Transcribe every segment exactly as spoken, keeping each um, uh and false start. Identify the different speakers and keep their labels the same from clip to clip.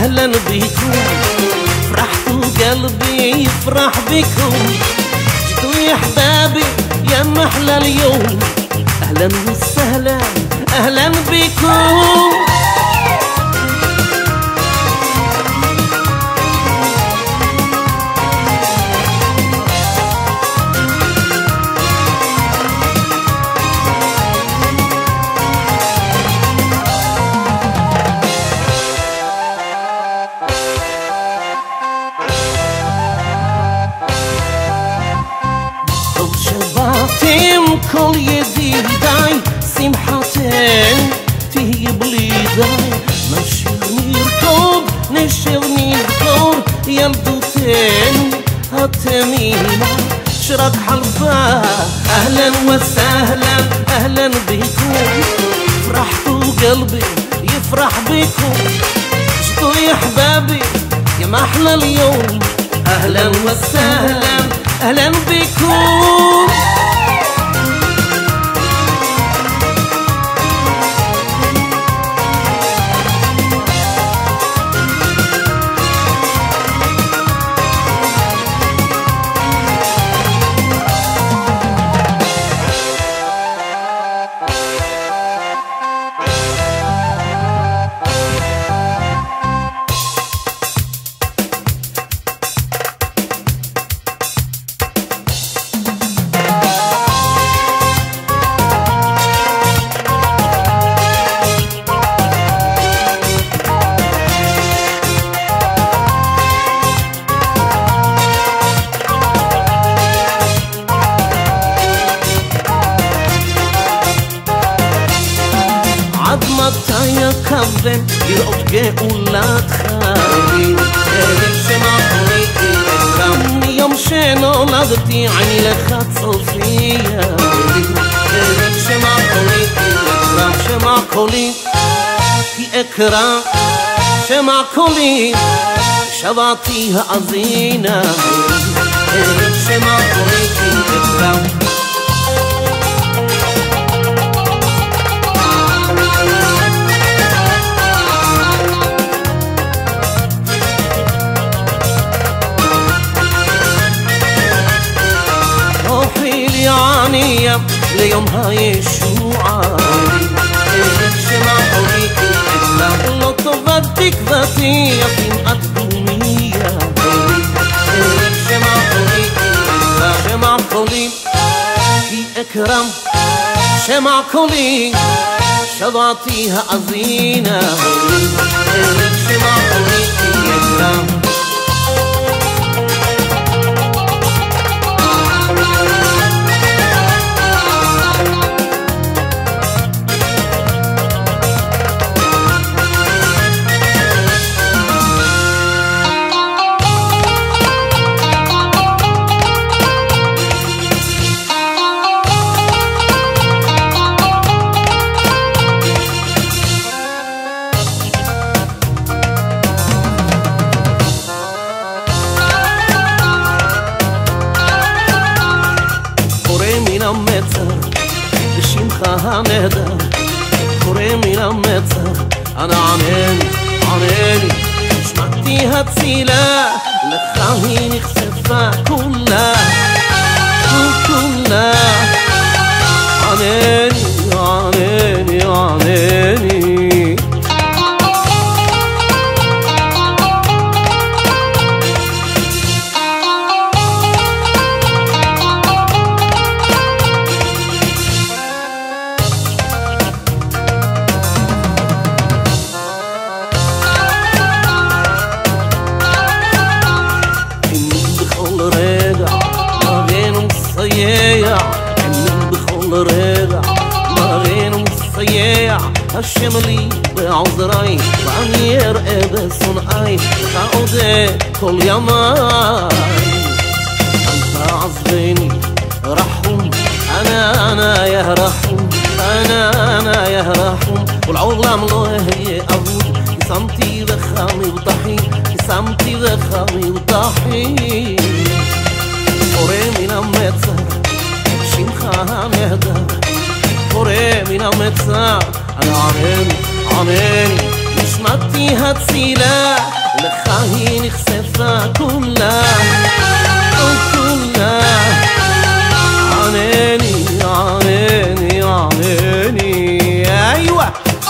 Speaker 1: أهلا بيكم، فرحتوا قلبي يفرح بكم، جيتوا يا حبابي يا محلى اليوم، أهلا وسهلا أهلا بكم. شبعتم كل يديداي سمحتين تهي بليداي نشيل نركض نشيل نركض يمدوتين هتمينا شرق حلبا. أهلا وسهلا أهلا بكم، فرحتوا قلبي يفرح بكم، جيتوا يا حبابي يا محلى اليوم، أهلا وسهلا أهلا بكم. عظمتها يا كظم يرقص أولاد خالي، شمع خليتي إكرام يوم شين ولدتي عيني لخات صوفيا، شمع خليتي إكرام شمع خلي في إكرام شمع خلي شبعتيها أزينة، شمع خليتي إكرام. عنيا ليومها يشوعا شمع حريتي إكرام لطفتك ذاتية في الأدمية، شمع حريتي إكرام شمع كلي في إكرام شمع كلي شبعتيها أزينة، شمع حريتي إكرام. هنهدى كوري من المتر أنا عناني عناني شمعتيها تسيلة لخاهيني خسفة كلها كلها عناني عناني عناني. الشملي بعذري وعنير إبس صنعي تعودي كل يوماي أنت عزبيني رحم أنا أنا يا رحم أنا أنا يا رحم والعظام الله هي أبود يسامتي بخامي وطحي يسامتي بخامي وطحي قري من أمتها شمخها نهدى قري من أمتها أنا عاناني عاناني مش נשמתי הצילה, לך היא נחשפה כולה, כולה. ענני, ענני, ענני, איווה.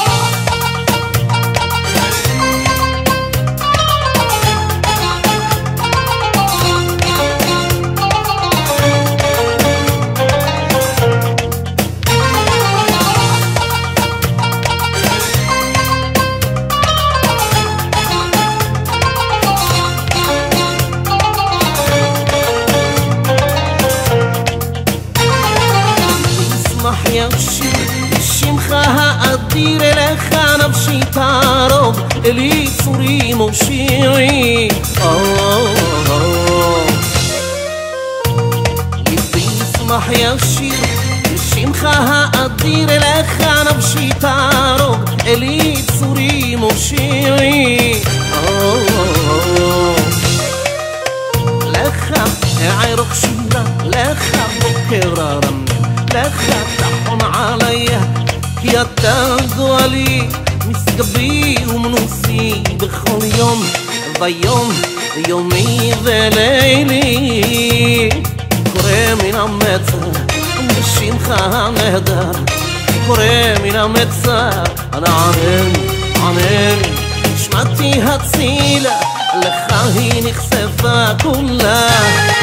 Speaker 1: שמך האדיר אליך נפשי תערוב, אלי צורי מושיעי. ליבי ישמח ישיר, שמך האדיר אליך נפשי תערוב, אלי צורי מושיעי. לך אערוך שירה, לך בוקר הרמם, לך תחון עליה, כי אתה גואלי, משגבי ומנוסי בכל יום ויום, יומי ולילי. קורא מן המצר בשמך הנהדר, קורא מן המצר, אנא ענני, ענני. נשמתי הצילה, לך היא נחשפה כולה.